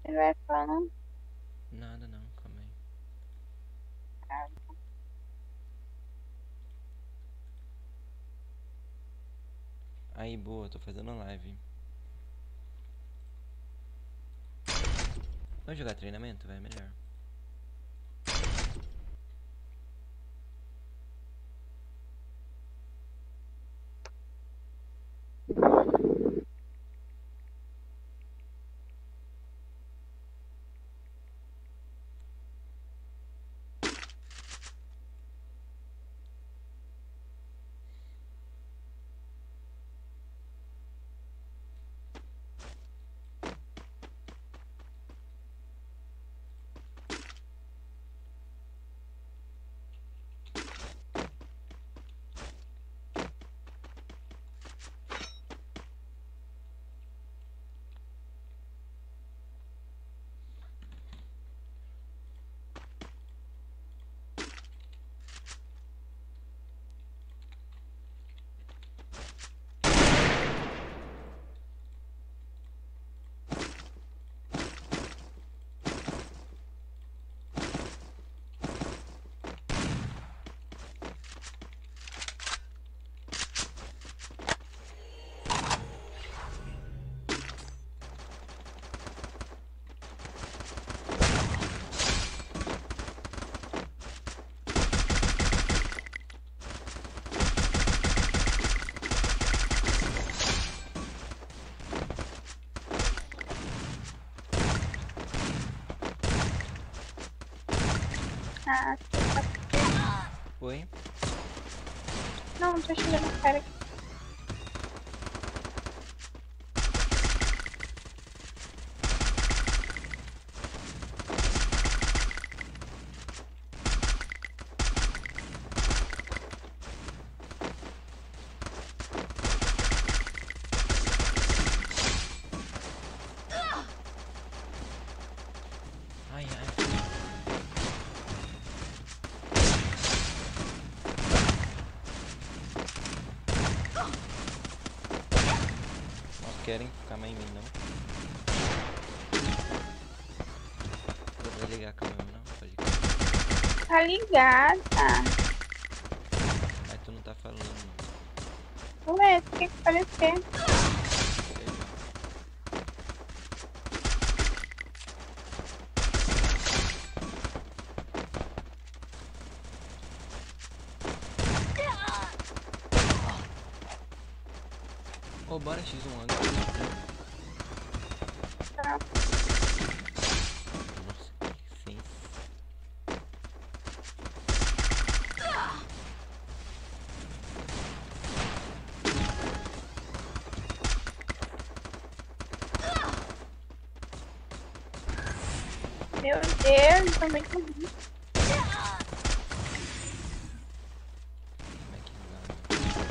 Ele vai falando. Nada não, calma aí. Aí, boa, tô fazendo live. Vamos jogar treinamento? Vai melhor. Ah, Oi? não, tô chegando o cara aqui. Ai, ai. Não querem ficar mais em mim, não. Vou ligar a câmera, não? Pode ligar. Tá ligada. Mas tu não tá falando, não. Ué, tu tem que aparecer. Sei lá. Ô, bora X1 agora. Tá. Nossa, que senso. Meu Deus, tô muito ruim. Como é que dá?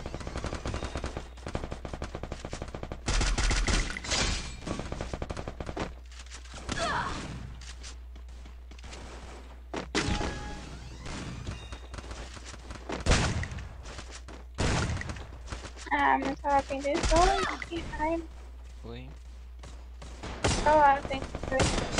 Ah, mas ela tem 18. Que raiva. Oi? Olha lá, tem 18.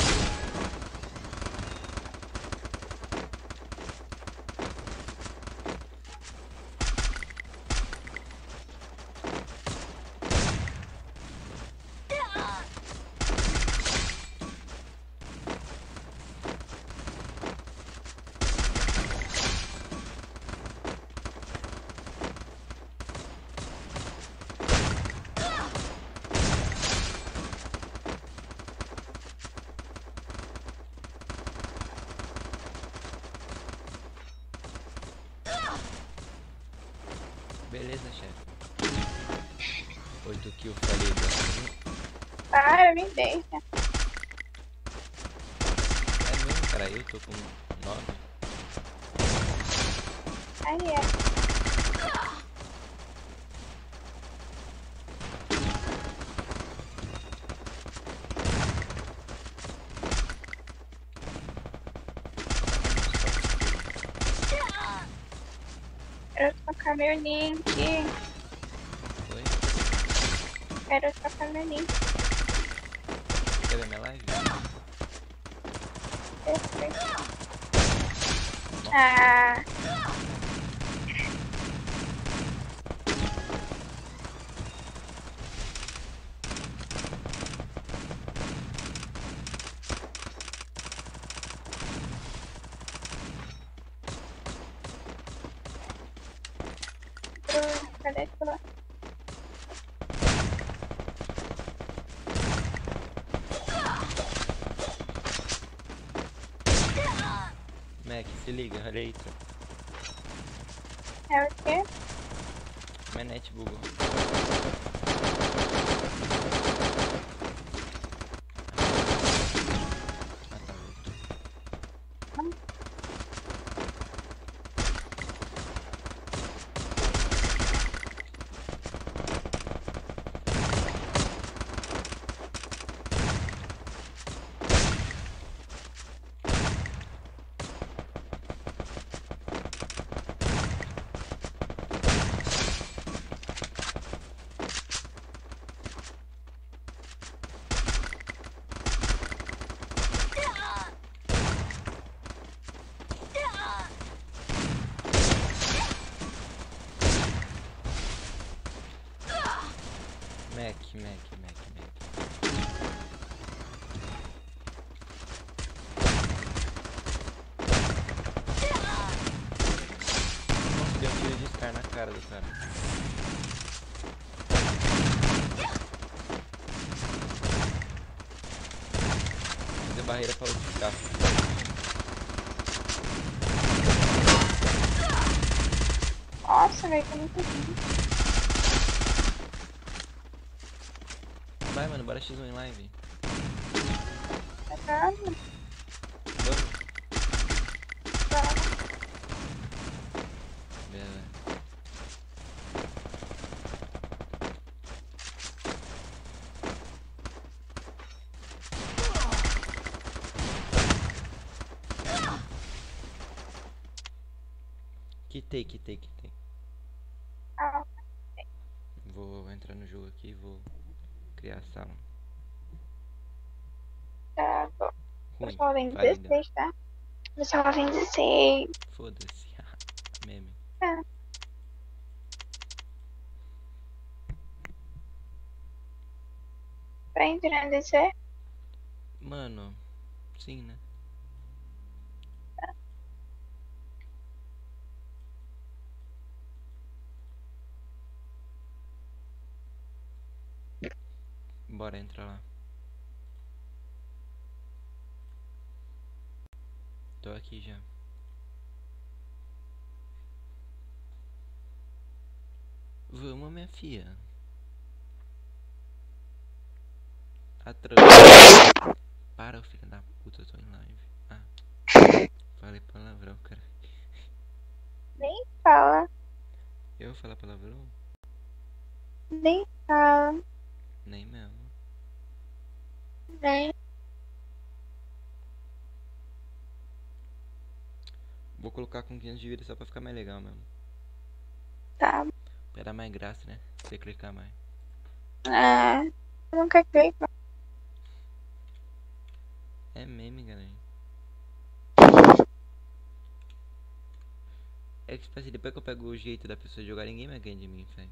Beleza, chefe. 8 kills, falei do... Para, me deixa. É mesmo, cara, eu tô com 9. Aí é. Quero trocar meu link. Oi? Quero trocar meu link. Quer ver minha live? Ah, cadê tu lá? Mac, se liga, olha aí. É o quê? Minha net bugou. Ah, tá, voltou. Mac. Nossa, deu um tiro de Scar na cara do cara. Fazer barreira pra outro ficar. Nossa, velho, que eu nunca vi. Vai, mano, bora X1 em live. Tá nada. Vamos? Tá. Beleza. Quitei. Ah, Vou entrar no jogo aqui e vou criar a sala. tá bom. Eu Ruim, só vem falida. 16, tá? Eu só vem 16. Foda-se. Meme. Tá. Pra entrar no DC? Mano, sim, né? Bora entrar lá. Tô aqui já. Vamos, minha filha. Atrás. Para, filho da puta, eu tô em live. Ah, falei palavrão, cara. Nem fala. Eu vou falar palavrão? Nem fala. Nem mesmo. Nem. Vou colocar com 500 de vida só pra ficar mais legal mesmo. Tá. Pra dar mais graça, né? Você clicar mais. Ah, eu nunca clico. É meme, galera. É que, tipo assim, depois que eu pego o jeito da pessoa jogar, ninguém mais ganha de mim, velho.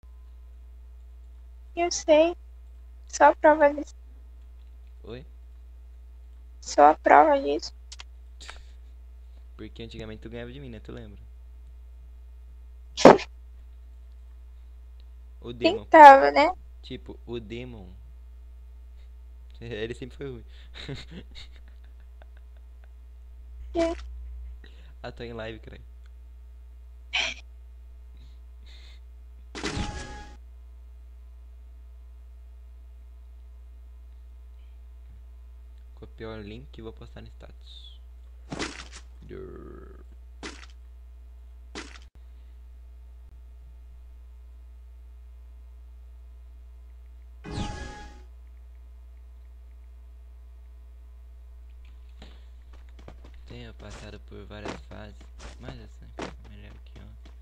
Eu sei. Só a prova disso. Oi? Só a prova disso. Porque antigamente tu ganhava de mim, né? Tu lembra? O Demon. Tentava, né? Tipo, o Demon. Ele sempre foi ruim. Que- Ah, tô em live, cara. Copiei o link e vou postar no status. Tenho passado por várias fases, mas essa é melhor que ontem.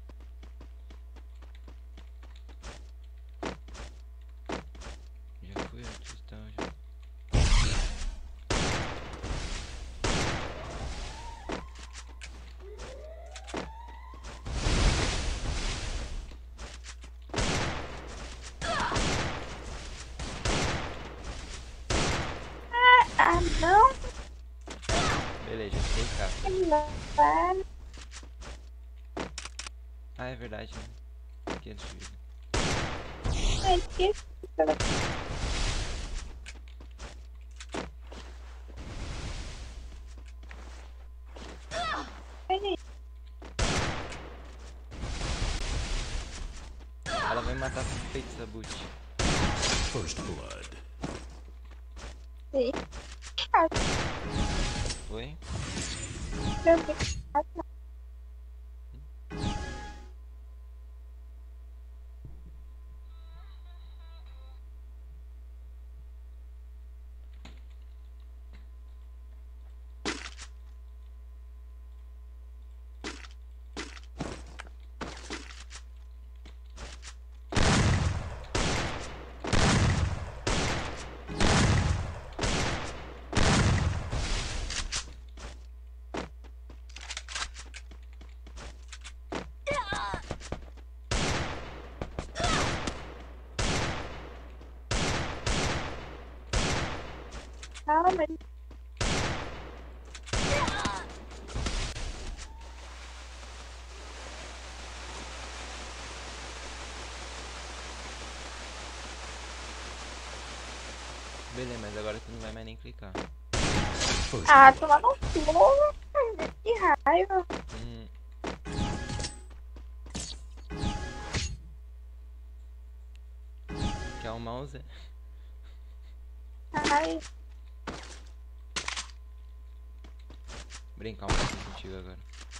Já fui artista, já. Ah, não. Beleza, já tirei capa. Vai. Ah, é verdade, né? 500 de vida. É, esqueci. Ela vai matar com feito Sabut. First blood. Foi? Calma. Beleza, mas agora tu não vai mais nem clicar. First Ah, blood. toma no cu. Que raiva. Hum. Quer um mouse? Ai, Brincar um pouquinho contigo agora.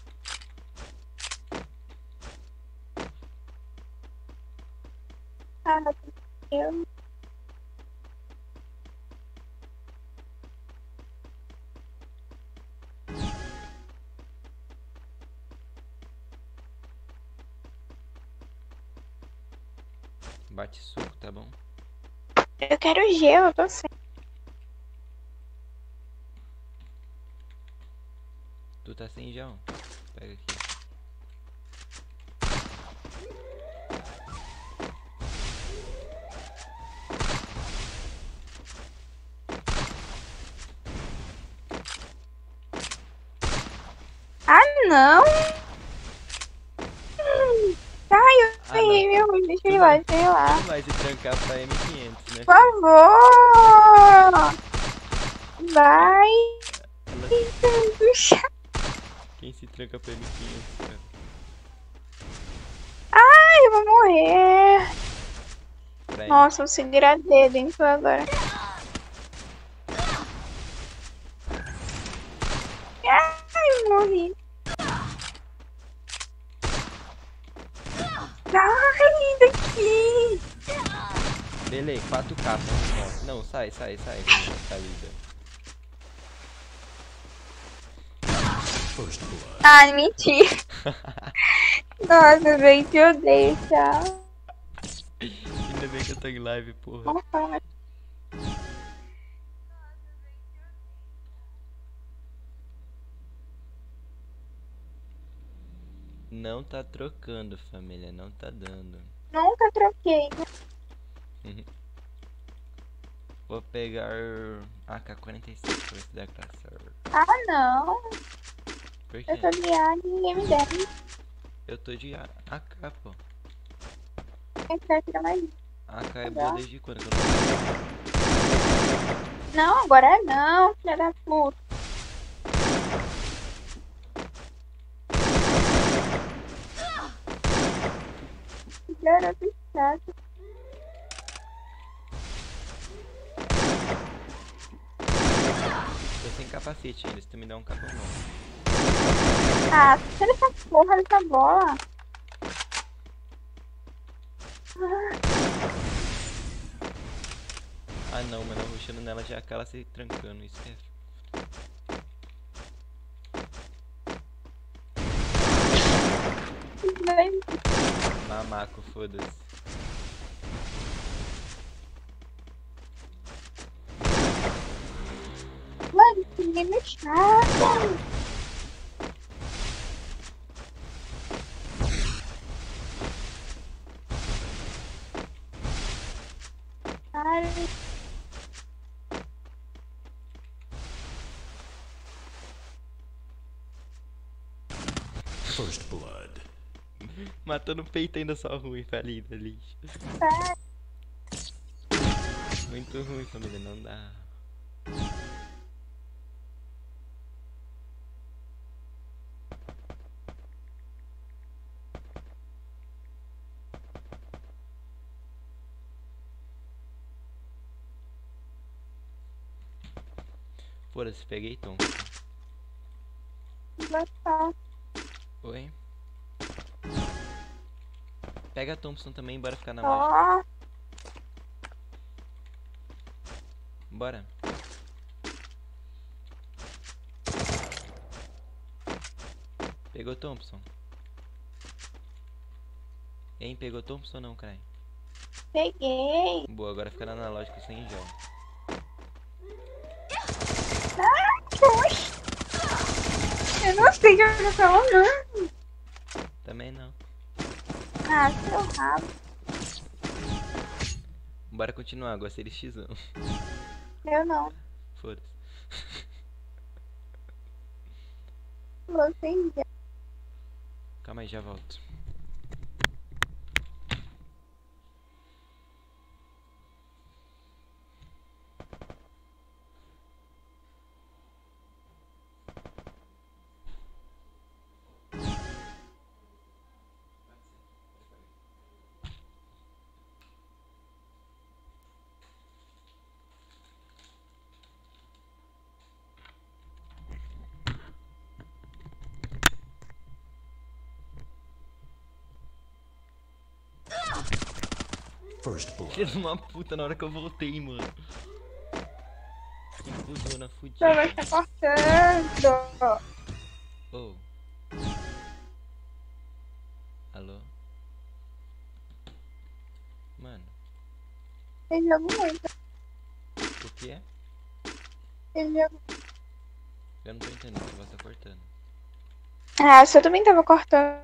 ah, eu. Bate suco, tá bom? Eu quero gelo, eu tô sem. Tu tá sem já, ó. Pega aqui. Ah, não. Ai, eu Ah, errei, não. meu. Deixa eu ir lá, deixa eu ir lá. Tu vai se trancar pra M500, né? Por favor. Vai. Ela- Puxa. Quem se tranca pra M500, cara? Ai, eu vou morrer. Pra M... Nossa, eu segurei a dedo, então agora. Ai, eu morri. Sai daqui. Beleza, 4K. Não, sai, Thalida. First blood. Ah, mentira. Nossa, velho, te odeio, tchau. Ainda bem que eu tô em live, porra. Não fala. Não tá trocando, família, não tá dando. Nunca troquei. Vou pegar AK-47 pra ver se dá graça. Ah, não. Por Eu quê? tô de ar, ninguém me deve. Eu tô de AK, pô. Eu quero tirar mais. AK é Legal. boa desde quando? Que eu Não, agora não, filha da puta. Garoto chato. tô sem capacete ainda, se tu me der um capa não. Ah, tira essa porra dessa bola. Ah não, mano, eu rushando nela já aquela se trancando, isso que é. Mamaco, foda-se. Mano, que menino chato. Ai, First blood. Matou no peito ainda só ruim, falida, lixo. Tá. Muito ruim, família, não dá. Foda-se, peguei Tom. Vai tá. Oi? Pega a Thompson também, bora ficar na mágica. Ó. Bora. Pegou Thompson? Hein, pegou Thompson ou não, Crai? Peguei. Boa, agora fica na analógica sem gel. Oxi. Eu não sei jogar celular. Também não. Ah, seu rabo. Bora continuar, gostei de X1. Eu não. Foda-se. Você já. Calma aí, já volto. First blood. Filho de uma puta na hora que eu voltei, mano. Que cuzona Você fudida. vai estar cortando. Oh. Alô? Mano, Ele joga muito. o que é? Ele joga. Eu não tô entendendo, você vai estar cortando. Ah, você também tava cortando.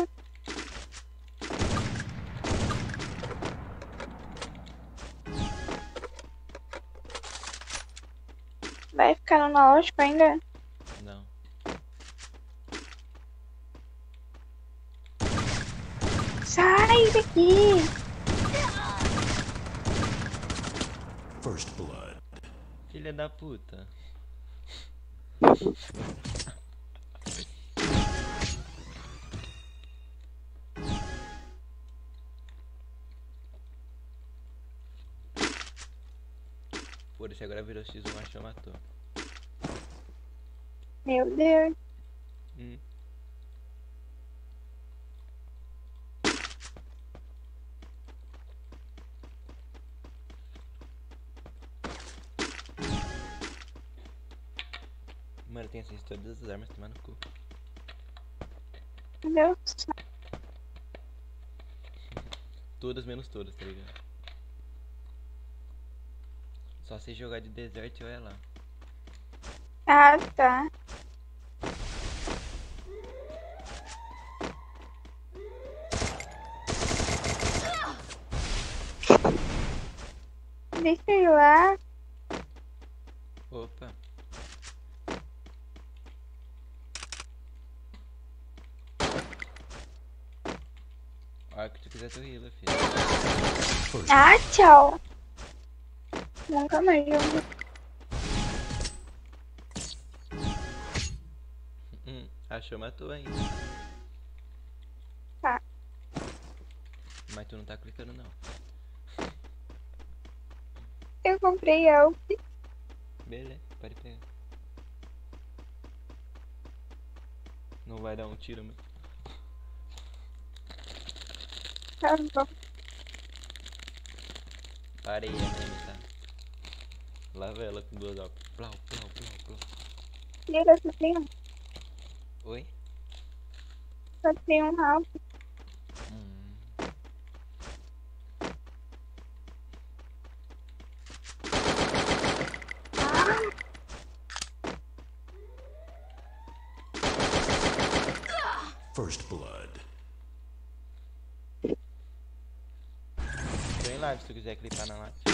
Vai ficar no analógico ainda? Não. Sai daqui! First blood. Filha da puta. Foda-se, agora virou X1, achou, matou. Meu Deus. Hum. Mano, tem acesso a todas as armas, tomar no cu. Meu Deus. Todas menos todas, tá ligado? Só se jogar de deserto e olha lá. Ah, tá. Deixa eu ir lá. Opa. A hora que tu quiser tu heala, filho. First Ah, tchau. Nunca mais jogo. Achou, matou ainda. Tá. Mas tu não tá clicando não. Eu comprei algo. Beleza, pode pegar. Não vai dar um tiro, meu. Tá bom. Parei, é mesmo, tá? Lava ela com duas, ó. Plau, plau, plau, plau. Tira, só tem um. Oi? Só tem um alvo. First blood. Tô em live se tu quiser clipar na live.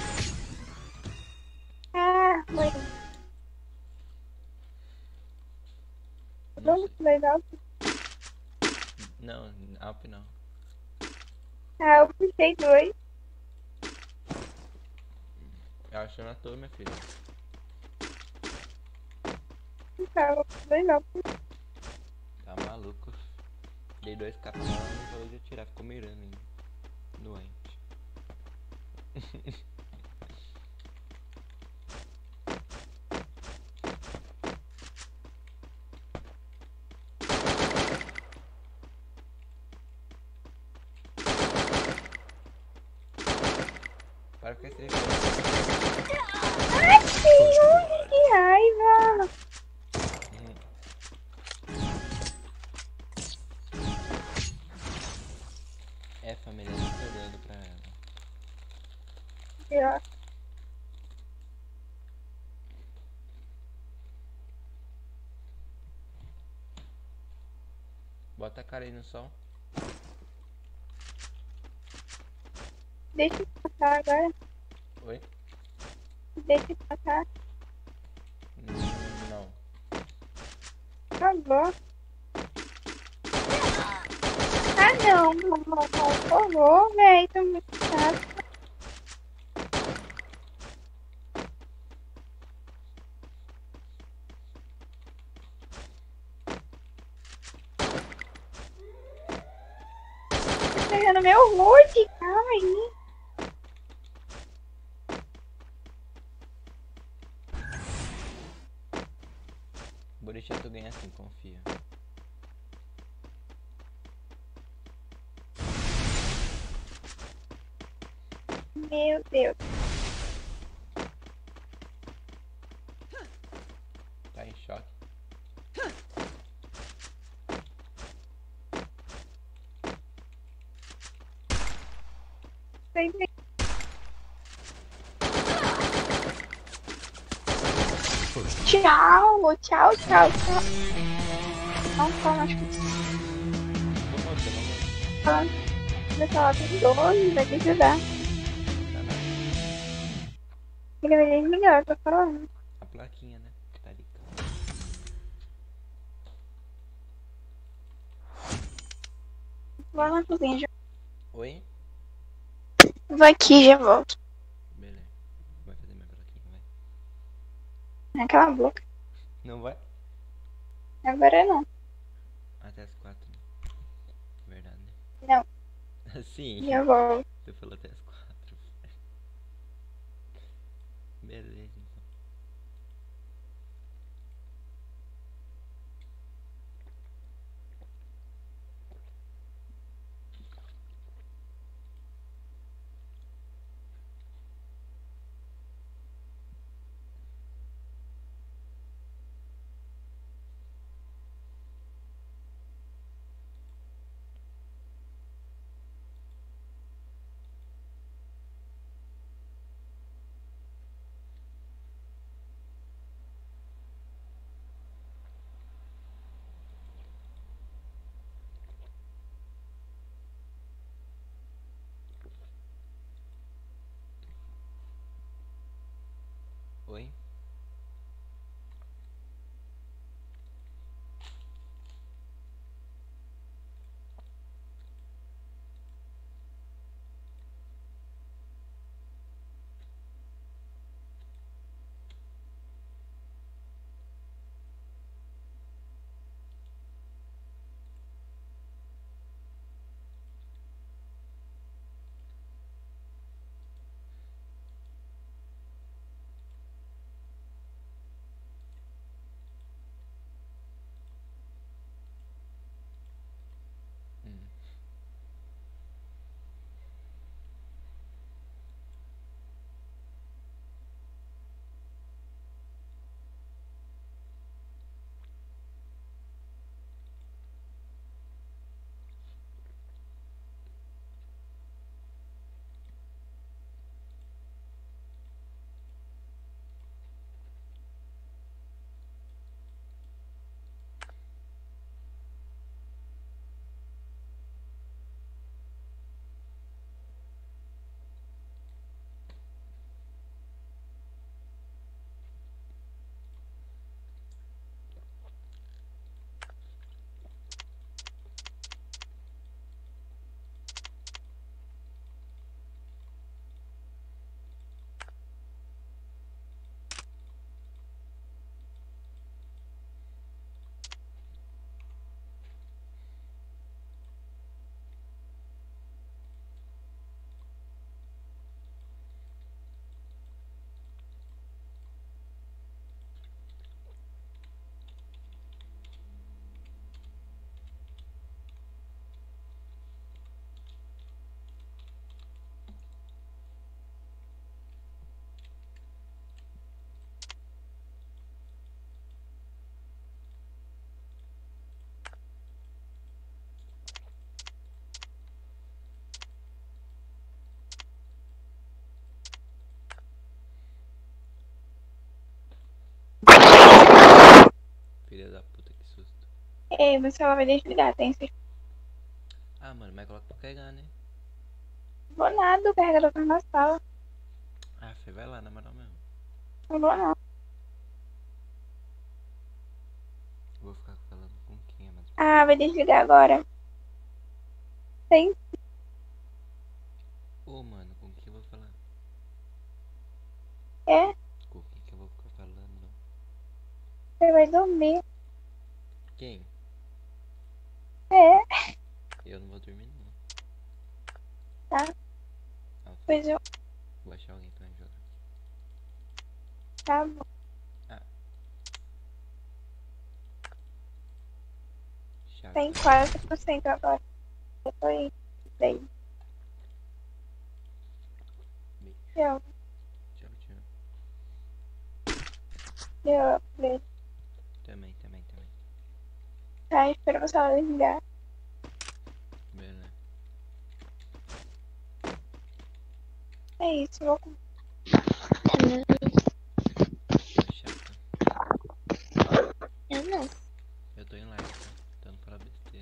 Ah, foi. Nossa, Vamos legal. Não, Alp não. Ah, eu puxei dois. Eu acho que eu não tô, minha filha. Tava dois não. Tá maluco. Dei 2 capas nela, não falou de atirar, ficou mirando ainda. Doente. Para com esse reflexo. Ai, First senhor, blood. que raiva. É, família, não tô dando pra ela. Pior. Bota a cara aí no sol. Deixa eu passar agora. Oi? Deixa eu passar. Não. Por favor. Ah, não, por favor, velho. Tô muito chato. Tá pegando meu hood, calma aí. Vou deixar tu ganhar assim, confia. Meu Deus. Tá em choque. Vem, vem. First Tchau, tchau, tchau, tchau. Não, calma, acho que Vamos outra, vamos outra. falando. Pessoal, lá tem 12, vai te ajudar. Tá na Ele vai desligar, eu tô falando. a plaquinha, né? Tá ali. Vou na cozinha, já. Oi? Vou aqui, já volto. Beleza. Vai fazer minha plaquinha, vai. Cala a boca. Não vai? Agora não. Até as 4, né? Verdade, né? Não, Sim. já volto. Você falou até as 4. Beleza, então. Oi? da puta, que susto. Ei, meu celular vai desligar, tem certeza? Ah, mano, mas coloca pra carregar, né? Não vou nada, o carregador tá na sala. Ah, Fê, vai lá, na moral mesmo. Não vou não. Vou ficar falando com quem, mano? Ah, vai desligar agora. Tem. Ô, mano, com quem eu vou falar? É, Com quem que eu vou ficar falando? você vai dormir. Quem? É, Eu não vou dormir, não. tá. Ah, Pois eu. vou achar alguém pra jogar. Tá bom. Ah. Chato. Tem 40% agora. Eu tô indo. Daí. Beijo. Eu, Tchau, tchau. beijo. Também. Tá, espero você ela desligar. Beleza. É isso, vou com. Tá chato. Eu não. Eu tô em live, tá? Então não fala besteira.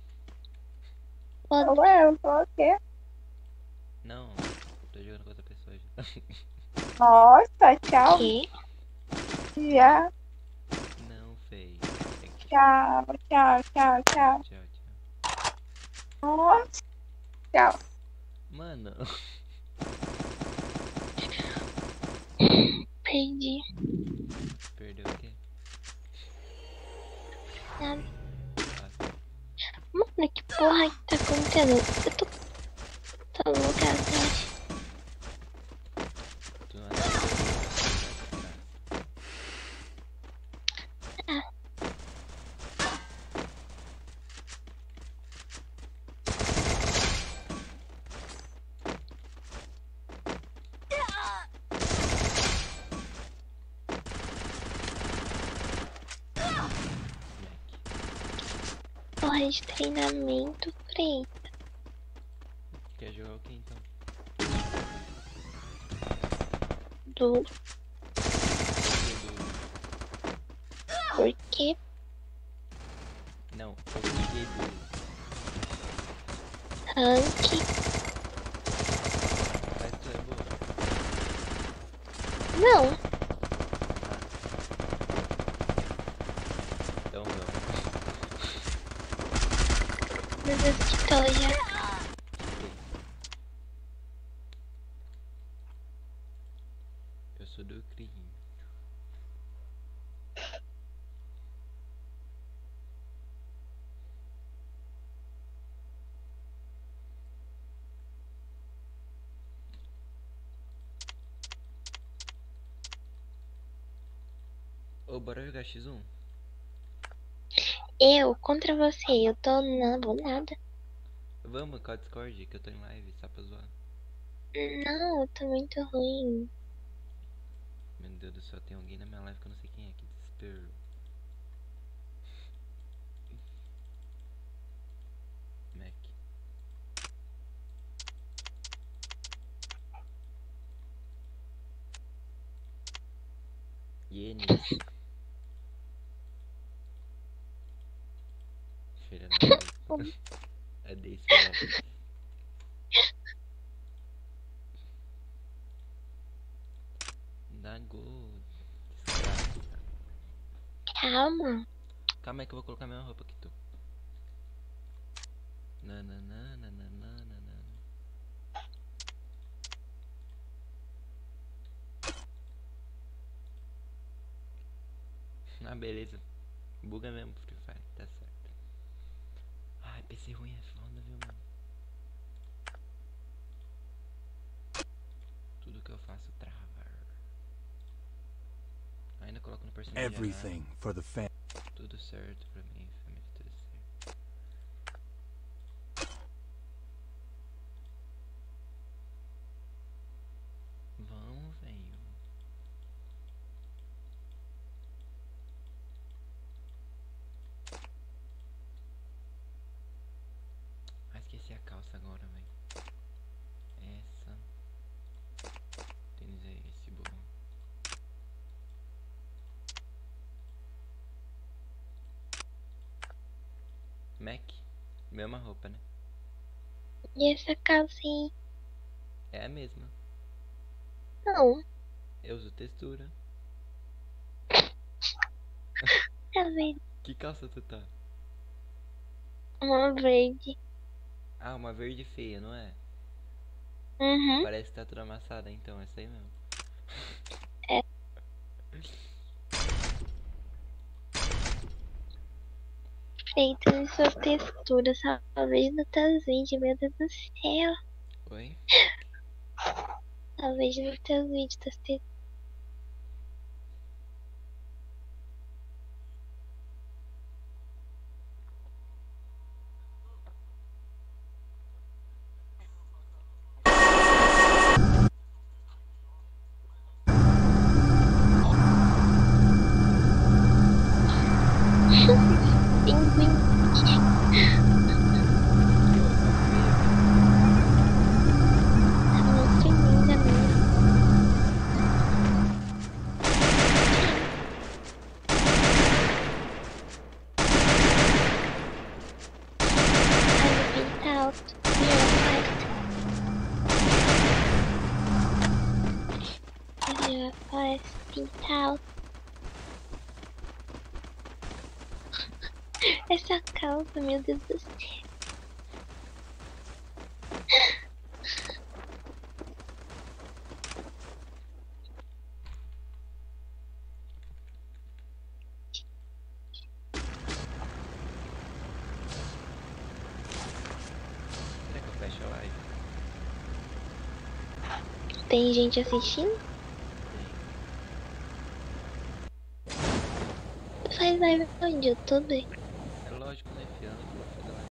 Pode. Ué, eu tô o quê? Não, tô jogando com outra pessoa já. Nossa, tchau. Que? Já. Não, Fei. É que... Tchau. Tchau. Nossa, tchau. Mano, Perdi. perdeu o quê? Nada. Ah, Mano, que porra que tá acontecendo? Eu tô. Tá louca, atrás. tu não assistiu. Porra de treinamento, frei. Quer jogar o quê então? Do. Por quê? Não, o quê do... Rank. Mas tu é boa. Não. Então vamos. Meu Deus, que tô já. Eu sou do crime. Ô, bora jogar X1? Eu contra você. Eu tô. Não vou nada. Vamos com a Discord, que eu tô em live, só pra zoar. Não, eu tô muito ruim. Meu Deus do céu, tem alguém na minha live que eu não sei quem é, que desespero. Mac. Yenis. Filha da puta. É desse, velho. Dá gol. Desgraça. Calma. Calma aí que eu vou colocar a mesma roupa que tu. Nananana. Ah, beleza. Buga mesmo, Free Fire, tá certo. Ai, PC ruim é foda, viu, mano? Tudo que eu faço trava. Ainda coloco no personagem. Everything for the family. Tudo certo pra mim, família, tudo certo. Vamos, velho. Ah, esqueci a calça agora, velho. Essa. Tênis é esse, bom. Mac? Mesma roupa, né? E essa calcinha? É a mesma. Não, Eu uso textura. é verde. Que calça tu tá? Uma verde. Ah, uma verde feia, não é? Uhum. Parece que tá toda amassada, então, essa aí mesmo. É. Feito em sua textura, só vejo no teus vídeos, meu Deus do céu. Oi? Só vejo nos teus vídeos das texturas. Pinguim. Que roupa feia. É muito linda mesmo. Ai, bem tá alto. E ela faz pinta alto. Essa calça, meu Deus do céu. Será que eu fecho a live? Tem gente assistindo? Tem. Faz live no YouTube.